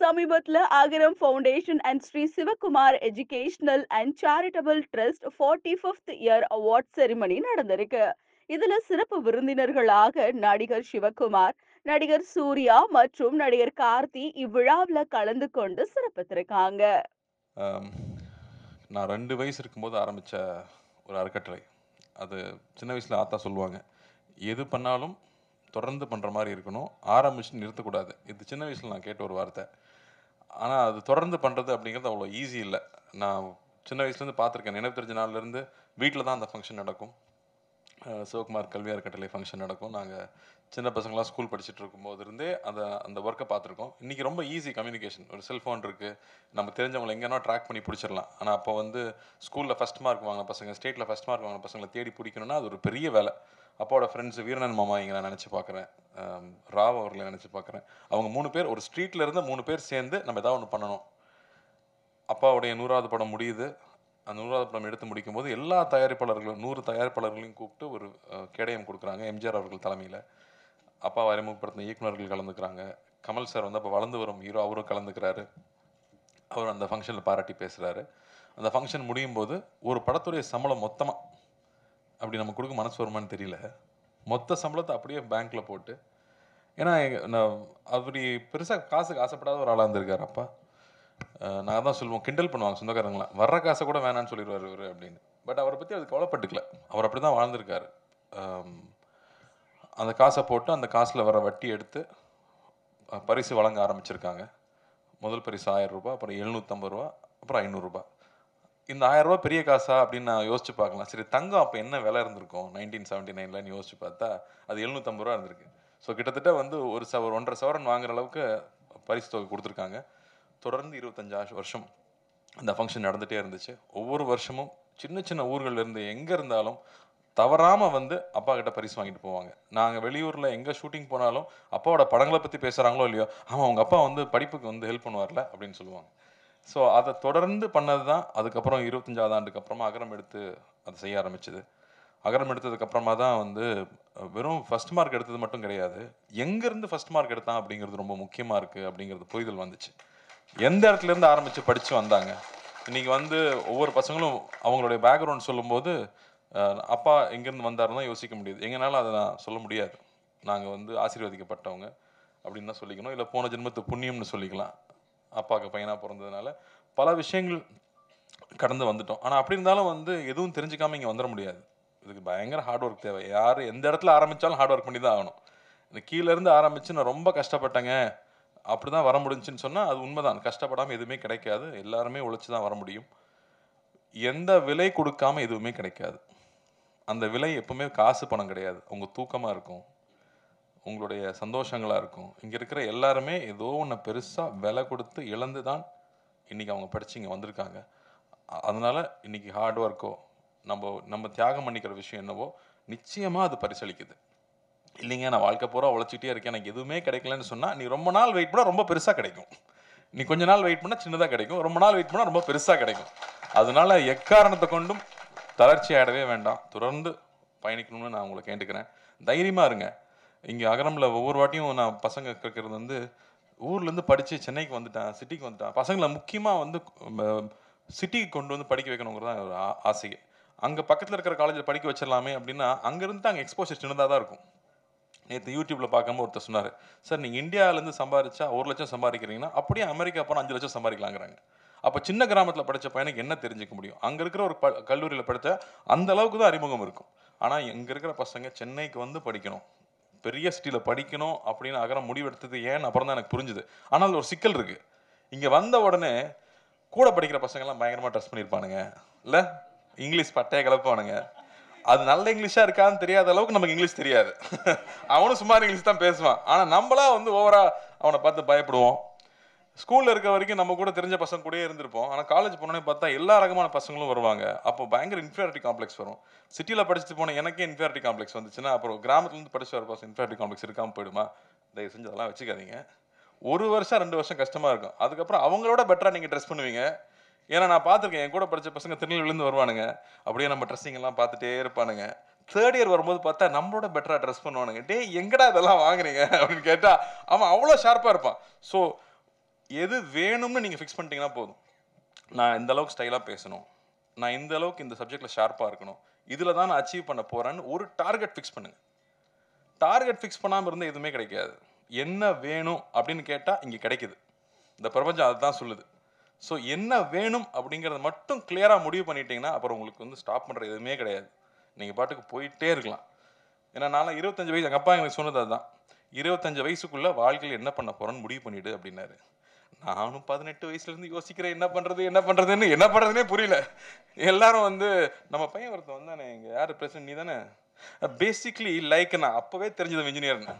சமீபத்துல Agaram foundation and Sri Sivakumar educational and charitable trust 45th year award ceremony நடந்திருக்கு. இதுல சிறப்பு விருந்தினர்களாக நடிகர் சிவகுமார், நடிகர் சூர்யா மற்றும் நடிகர் கார்த்தி இவ்விழாவுல கலந்து கொண்டு சிறப்பித்திருக்காங்க. ஆம், நான் 2 வயசு இருக்கும்போது ஆரம்பித்த ஒரு அறக்கட்டளை. அது சின்ன வயசில் ஆத்தா சொல்லுவாங்க, எது பண்ணாலும் தொடர்ந்து பண்ணுற மாதிரி இருக்கணும், ஆரம்பிச்சு நிறுத்தக்கூடாது. இது சின்ன வயசில் நான் கேட்ட ஒரு வார்த்தை. ஆனால் அது தொடர்ந்து பண்ணுறது அப்படிங்கிறது அவ்வளோ ஈஸி இல்லை. நான் சின்ன வயசுலேருந்து பார்த்துருக்கேன். நினைவு தெரிஞ்ச நாள்லேருந்து வீட்டில் தான் அந்த ஃபங்க்ஷன் நடக்கும். சிவகுமார் கல்வி அறக்கட்டளை ஃபங்க்ஷன் நடக்கும். நாங்கள் சின்ன பசங்களாம் ஸ்கூல் படிச்சுட்டு இருக்கும்போது இருந்தே அந்த அந்த ஒர்க்கை பார்த்துருக்கோம். இன்றைக்கி ரொம்ப ஈஸி கம்யூனிகேஷன். ஒரு செல்ஃபோன் இருக்குது, நம்ம தெரிஞ்சவங்களை எங்கேனா ட்ராக் பண்ணி பிடிச்சிடலாம். ஆனால் அப்போ வந்து ஸ்கூலில் ஃபஸ்ட் மார்க் வாங்கின பசங்க, ஸ்டேட்டில் ஃபஸ்ட் மார்க் வாங்கின பசங்களை தேடி பிடிக்கணும்னா அது ஒரு பெரிய வேலை. அப்பாவோட ஃப்ரெண்ட்ஸ் வீரனன் மாமா இங்கே நான் நினச்சி பார்க்குறேன், ராவ் அவர்களை நினச்சி பார்க்குறேன். அவங்க 3 பேர், ஒரு ஸ்ட்ரீட்டில் இருந்து 3 பேர் சேர்ந்து நம்ம ஏதாவது ஒன்று பண்ணணும். அப்பாவுடைய 100வது படம் முடியுது. அந்த 100வது படம் எடுத்து முடிக்கும்போது எல்லா தயாரிப்பாளர்களும் 100 தயாரிப்பாளர்களையும் கூப்பிட்டு ஒரு கேடயம் கொடுக்குறாங்க. எம்ஜிஆர் அவர்கள் தலைமையில் அப்பாவை அறிமுகப்படுத்தின இயக்குநர்கள் கலந்துக்கிறாங்க. கமல் சார் வந்து அப்போ வளர்ந்து வரும் ஹீரோ, அவரும் கலந்துக்கிறாரு. அவர் அந்த ஃபங்க்ஷனில் பாராட்டி பேசுகிறாரு. அந்த ஃபங்க்ஷன் முடியும் போது ஒரு படத்துடைய சம்பளம் மொத்தமாக அப்படி நம்ம கொடுக்க மனசு வருமானு தெரியல, மொத்த சம்பளத்தை அப்படியே பேங்க்கில் போட்டு, ஏன்னா நான் அப்படி பெருசாக காசுக்கு ஆசைப்படாத ஒரு ஆளாக இருந்திருக்காரு அப்பா. நான் தான் சொல்லுவோம், கிண்டல் பண்ணுவாங்க சொந்தக்காரங்களாம், வர்ற காசை கூட வேணான்னு சொல்லிடுவார் இவர் அப்படின்னு. பட் அவரை பற்றி அது கவலைப்பட்டுக்கல. அவர் அப்படி தான் வாழ்ந்திருக்காரு. அந்த காசை போட்டு அந்த காசில் வர வட்டி எடுத்து பரிசு வழங்க ஆரம்பிச்சிருக்காங்க. முதல் பரிசு 1000 ரூபாய், அப்புறம் 750 ரூபா, அப்புறம் 500 ரூபாய். இந்த 1000 ரூபா பெரிய காசா அப்படின்னு நான் யோசிச்சு பார்க்கலாம். சரி, தங்கம் அப்போ என்ன விலை இருந்திருக்கும் 1979ன்னு யோசிச்சு பார்த்தா அது 750 ரூபா இருந்திருக்கு. ஸோ கிட்டத்தட்ட வந்து ஒரு 1.5 சவரன் வாங்குற அளவுக்கு பரிசு தொகை கொடுத்துருக்காங்க. தொடர்ந்து 25 வருஷம் அந்த ஃபங்க்ஷன் நடந்துகிட்டே இருந்துச்சு. ஒவ்வொரு வருஷமும் சின்ன சின்ன ஊர்கள்ல இருந்து எங்கே இருந்தாலும் தவறாமல் வந்து அப்பா கிட்ட பரிசு வாங்கிட்டு போவாங்க. நாங்கள் வெளியூரில் எங்கே ஷூட்டிங் போனாலும் அப்பாவோட படங்களை பற்றி பேசுகிறாங்களோ இல்லையோ, ஆமாம் அவங்க அப்பா வந்து படிப்புக்கு வந்து ஹெல்ப் பண்ணுவார்ல அப்படின்னு சொல்லுவாங்க. ஸோ அதை தொடர்ந்து பண்ணது தான். அதுக்கப்புறம் 25வது ஆண்டுக்கு அப்புறமா அகரம் எடுத்து அதை செய்ய ஆரம்பிச்சுது. அகரம் எடுத்ததுக்கப்புறமா தான் வந்து வெறும் ஃபஸ்ட் மார்க் எடுத்தது மட்டும் கிடையாது, எங்கேருந்து ஃபஸ்ட் மார்க் எடுத்தான் அப்படிங்கிறது ரொம்ப முக்கியமாக இருக்குது அப்படிங்கிறது புரிதல் வந்துச்சு. எந்த இடத்துலேருந்து ஆரம்பித்து படித்து வந்தாங்க. இன்றைக்கி வந்து ஒவ்வொரு பசங்களும் அவங்களுடைய பேக்ரவுண்ட் சொல்லும்போது அப்பா எங்கேருந்து வந்தாருன்னு தான் யோசிக்க முடியுது. எங்களால் அதை நான் சொல்ல முடியாது. நாங்கள் வந்து ஆசீர்வதிக்கப்பட்டவங்க அப்படின்னு தான் சொல்லிக்கணும், இல்லை போன ஜென்மத்து புண்ணியம்னு சொல்லிக்கலாம். அப்பாவுக்கு பையனாக பிறந்ததுனால பல விஷயங்கள் கடந்து வந்துட்டோம். ஆனால் அப்படி இருந்தாலும் வந்து எதுவும் தெரிஞ்சுக்காமல் இங்கே வந்துட முடியாது. இதுக்கு பயங்கர ஹார்ட் ஒர்க் தேவை. யார் எந்த இடத்துல ஆரம்பித்தாலும் ஹார்ட் ஒர்க் பண்ணி தான் ஆகணும். இந்த கீழேருந்து ஆரம்பித்து நான் ரொம்ப கஷ்டப்பட்டேங்க அப்படி தான் வர முடிஞ்சுன்னு சொன்னால் அது உண்மைதான். கஷ்டப்படாமல் எதுவுமே கிடைக்காது. எல்லாருமே உழைச்சி தான் வர முடியும். எந்த விலை கொடுக்காமல் எதுவுமே கிடைக்காது. அந்த விலை எப்பவுமே காசு பணம் கிடையாது. உங்கள் தூக்கமாக இருக்கும், உங்களுடைய சந்தோஷங்களாக இருக்கும். இங்கே இருக்கிற எல்லாருமே ஏதோ ஒன்று பெருசாக விலை கொடுத்து இழந்து தான் இன்றைக்கி அவங்க படித்து இங்கே வந்திருக்காங்க. அதனால் இன்றைக்கி ஹார்ட் ஒர்க்கோ நம்ம தியாகம் பண்ணிக்கிற விஷயம் என்னவோ நிச்சயமாக அது பரிசளிக்குது. இல்லைங்க நான் வாழ்க்கை பூரா உழைச்சிட்டே இருக்கேன், எனக்கு எதுவுமே கிடைக்கலன்னு சொன்னால், நீ ரொம்ப நாள் வெயிட் பண்ணால் ரொம்ப பெருசாக கிடைக்கும். நீ கொஞ்ச நாள் வெயிட் பண்ணால் சின்னதாக கிடைக்கும், ரொம்ப நாள் வெயிட் பண்ணால் ரொம்ப பெருசாக கிடைக்கும். அதனால எக்காரணத்தை கொண்டும் தளர்ச்சி ஆகிடவே வேண்டாம். தொடர்ந்து பயணிக்கணும்னு நான் உங்களை கேட்டுக்கிறேன். தைரியமாக இருங்க. இங்கே அகரமில் ஒவ்வொரு வாட்டியும் நான் பசங்க கேட்குறது வந்து, ஊர்லேருந்து படித்து சென்னைக்கு வந்துட்டேன், சிட்டிக்கு வந்துட்டேன். பசங்களை முக்கியமாக வந்து சிட்டிக்கு கொண்டு வந்து படிக்க வைக்கணுங்கிறது தான் ஒரு ஆசையே. அங்கே பக்கத்தில் இருக்கிற காலேஜில் படிக்க வச்சிடலாமே அப்படின்னா, அங்கேருந்து அங்கே எக்ஸ்போஷர் சின்னதாக தான் இருக்கும். நேற்று யூடியூப்பில் பார்க்கும்போது ஒருத்தர் சொன்னார், சார் நீங்கள் இந்தியாவிலேருந்து சம்பாதிச்சா 1 லட்சம் சம்பாதிக்கிறீங்கன்னா அப்படியே அமெரிக்கா போனால் 5 லட்சம் சம்பாதிக்கலாங்கிறாங்க. அப்போ சின்ன கிராமத்தில் படித்த பையனுக்கு என்ன தெரிஞ்சுக்க முடியும்? அங்கே இருக்கிற ஒரு கல்லூரியில் படித்தா அந்த அளவுக்கு தான் அறிமுகம் இருக்கும். ஆனால் இங்கே இருக்கிற பசங்க சென்னைக்கு வந்து படிக்கணும், பெரிய சிட்டியில் படிக்கணும் அப்படின்னு அகரம் முடிவெடுத்தது ஏன்னு அப்புறம் தான் எனக்கு புரிஞ்சுது. ஆனால் ஒரு சிக்கல் இருக்குது. இங்கே வந்த உடனே கூட படிக்கிற பசங்கள்லாம் பயங்கரமாக ட்ரெஸ் பண்ணியிருப்பானுங்க, இல்லை இங்கிலீஷ் பட்டையை கிளப்பானுங்க. அது நல்ல இங்கிலீஷாக இருக்கான்னு தெரியாத அளவுக்கு நமக்கு இங்கிலீஷ் தெரியாது. அவனும் சுமார் இங்கிலீஷ் தான் பேசுவான். ஆனால் நம்மளா வந்து ஓவரா அவனை பார்த்து பயப்படுவோம். ஸ்கூலில் இருக்க வரைக்கும் நம்ம கூட தெரிஞ்ச பசங்க கூட இருந்திருப்போம். ஆனால் காலேஜ் போனோன்னே பார்த்தா எல்லா ரகமான பசங்களும் வருவாங்க. அப்போ பயங்கர இன்ஃபீரியாரிட்டி காம்ப்ளெக்ஸ் வரும். சிட்டியில் படிச்சுட்டு போன எனக்கே இன்ஃபீரியாரிட்டி காம்ப்ளெக்ஸ் வந்துச்சுன்னா அப்புறம் கிராமத்துலேருந்து படிச்சு வர பசங்க இன்ஃபீரியாரிட்டி காம்ப்ளெக்ஸ் இருக்காமல் போயிடுமா? தயவு செஞ்சு அதெல்லாம் வச்சுக்காதீங்க. 1 வருஷம் 2 வருஷம் கஷ்டமாக இருக்கும். அதுக்கப்புறம் அவங்களோட பெட்டராக நீங்கள் ட்ரெஸ் பண்ணுவீங்க. ஏன்னா நான் பார்த்துருக்கேன், என் கூட படித்த பசங்க திருநெல்வேலியிலேருந்து வருவானுங்க, அப்படியே நம்ம ட்ரெஸ்ஸிங் எல்லாம் பார்த்துட்டே இருப்பானுங்க. 3rd இயர் வரும்போது பார்த்தா நம்மளோட பெட்டராக ட்ரெஸ் பண்ணுவானுங்க. டே எங்கடா இதெல்லாம் வாங்குறீங்க அப்படின்னு கேட்டால் அவன் அவ்வளோ ஷார்ப்பாக இருப்பான். ஸோ எது வேணும்னு நீங்கள் ஃபிக்ஸ் பண்ணிட்டீங்கன்னா போதும். நான் இந்த அளவுக்கு ஸ்டைலாக பேசணும், நான் இந்த அளவுக்கு இந்த சப்ஜெக்டில் ஷார்ப்பாக இருக்கணும், இதில் தான் நான் அச்சீவ் பண்ண போகிறேன்னு ஒரு டார்கெட் ஃபிக்ஸ் பண்ணுங்கள். டார்கெட் ஃபிக்ஸ் பண்ணாமல் இருந்தால் எதுவுமே கிடைக்காது. என்ன வேணும் அப்படின்னு கேட்டால் இங்கே கிடைக்குது. இந்த பிரபஞ்சம் அதுதான் சொல்லுது. ஸோ என்ன வேணும் அப்படிங்கிறத மட்டும் கிளியராக முடிவு பண்ணிட்டீங்கன்னா அப்புறம் உங்களுக்கு வந்து ஸ்டாப் பண்ணுற எதுவுமே கிடையாது. நீங்கள் பாட்டுக்கு போயிட்டே இருக்கலாம். ஏன்னா நான்லாம் 25 வயசு, எங்கள் அப்பா எனக்கு சொன்னது அதுதான். 25 வயசுக்குள்ளே வாழ்க்கையில் என்ன பண்ண போகிறேன்னு முடிவு பண்ணிவிடு அப்படின்னாரு. நானும் 18 வயசுலேருந்து யோசிக்கிறேன் என்ன பண்ணுறதுன்னே புரியல. எல்லாரும் வந்து நம்ம பையன் ஒருத்தன் வந்தானே, இங்கே யார் பிரசிடன்ட் நீ தானே, பேசிக்லி லைக் நான் அப்போவே தெரிஞ்சது இன்ஜினியர்னு.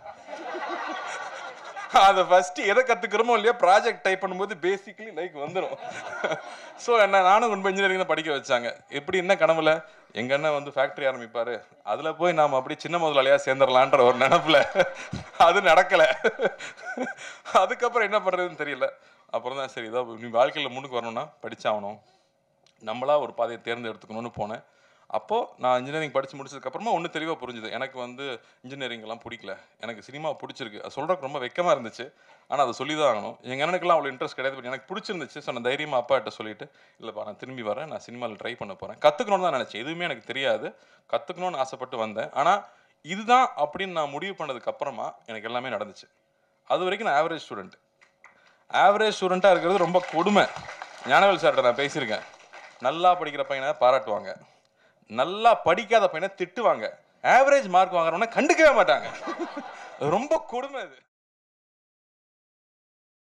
அதை ஃபர்ஸ்ட் எதை கற்றுக்கிறோமோ இல்லையா ப்ராஜெக்ட் டைப் பண்ணும்போது பேசிக்லி லைக் வந்துடும். ஸோ நானும் ரொம்ப இன்ஜினியரிங் தான் படிக்க வச்சாங்க. எப்படி என்ன கனவுல எங்கள் அண்ணன் வந்து ஃபேக்ட்ரி ஆரம்பிப்பார், அதில் போய் நாம் அப்படி சின்ன முதலாளியாக சேர்ந்துடலான்ற ஒரு நினப்பில் அது நடக்கலை. அதுக்கப்புறம் என்ன பண்ணுறதுன்னு தெரியல. அப்புறம் தான் சரி இதான் நீ வாழ்க்கையில் முன்னுக்கு வரணும்னா படித்தாகணும், நம்மளா ஒரு பாதையை தேர்ந்தெடுத்துக்கணும்னு போனேன். அப்போது நான் இன்ஜினியரிங் படித்து முடிச்சதுக்கப்புறமா ஒன்று தெளிவாக புரிஞ்சுது. எனக்கு வந்து இன்ஜினியரிங்லாம் பிடிக்கல, எனக்கு சினிமா பிடிச்சிருக்கு. அது சொல்கிறதுக்கு ரொம்ப வெக்கமாக இருந்துச்சு, ஆனால் அதை சொல்லி தான் ஆகணும். எங்கள் அண்ணனுக்குலாம் அவ்வளோ இன்ட்ரெஸ்ட் கிடையாது, பட் எனக்கு பிடிச்சிருந்துச்சு. ஸோ நான் தைரியமாக அப்பாட்ட சொல்லிவிட்டு, இல்லைப்பா நான் திரும்பி வரேன், நான் சினிமாவில் ட்ரை பண்ண போகிறேன், கற்றுக்கணும்னு தான் நினச்சேன். எதுவுமே எனக்கு தெரியாது, கற்றுக்கணும்னு ஆசைப்பட்டு வந்தேன். ஆனால் இதுதான் அப்படின்னு நான் முடிவு பண்ணதுக்கப்புறமா எனக்கு எல்லாமே நடந்துச்சு. அது வரைக்கும் நான் ஆவரேஜ் ஸ்டூடெண்ட்டாக இருக்கிறது ரொம்ப கொடுமை. ஞானவேல் சார்கிட்ட நான் பேசியிருக்கேன். நல்லா படிக்கிற பையனை பாராட்டுவாங்க, நல்லா படிக்காத பையனை திட்டுவாங்க, ஆவரேஜ் மார்க் வாங்குறவன கண்டுக்கவே மாட்டாங்க. ரொம்ப கொடுமை அது.